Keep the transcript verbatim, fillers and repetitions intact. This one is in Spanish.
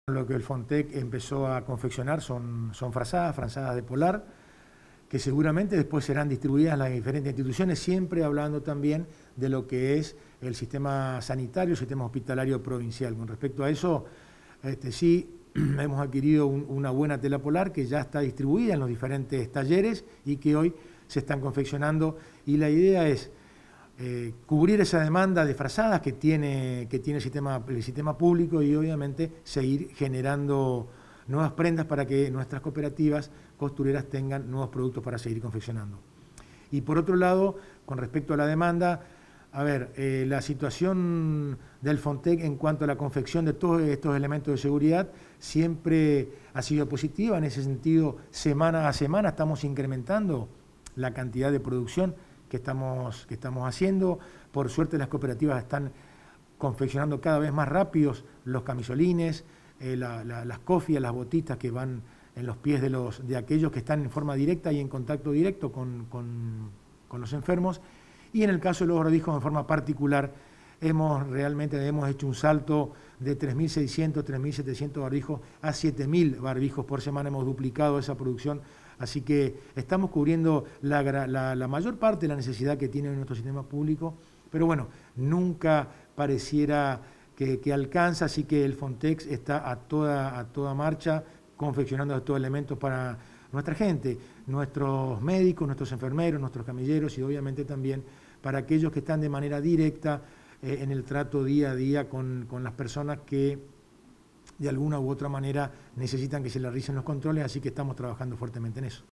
Lo que el Fontec empezó a confeccionar son, son frazadas, frazadas de polar, que seguramente después serán distribuidas en las diferentes instituciones, siempre hablando también de lo que es el sistema sanitario, el sistema hospitalario provincial. Con respecto a eso, este, sí hemos adquirido un, una buena tela polar que ya está distribuida en los diferentes talleres y que hoy se están confeccionando, y la idea es Eh, cubrir esa demanda de frazadas que tiene, que tiene el, sistema, el sistema público, y obviamente seguir generando nuevas prendas para que nuestras cooperativas costureras tengan nuevos productos para seguir confeccionando. Y por otro lado, con respecto a la demanda, a ver, eh, la situación del Fontec en cuanto a la confección de todos estos elementos de seguridad siempre ha sido positiva. En ese sentido, semana a semana estamos incrementando la cantidad de producción que estamos, que estamos haciendo. Por suerte las cooperativas están confeccionando cada vez más rápidos los camisolines, eh, la, la, las cofias, las botitas que van en los pies de, los, de aquellos que están en forma directa y en contacto directo con, con, con los enfermos. Y en el caso de los barbijos en forma particular, hemos realmente hemos hecho un salto de tres mil seiscientos, tres mil setecientos barbijos a siete mil barbijos por semana, hemos duplicado esa producción. Así que estamos cubriendo la, la, la mayor parte de la necesidad que tiene nuestro sistema público, pero bueno, nunca pareciera que, que alcanza, así que el Fontec está a toda, a toda marcha confeccionando estos elementos para nuestra gente, nuestros médicos, nuestros enfermeros, nuestros camilleros, y obviamente también para aquellos que están de manera directa eh, en el trato día a día con, con las personas que de alguna u otra manera necesitan que se les realicen los controles, así que estamos trabajando fuertemente en eso.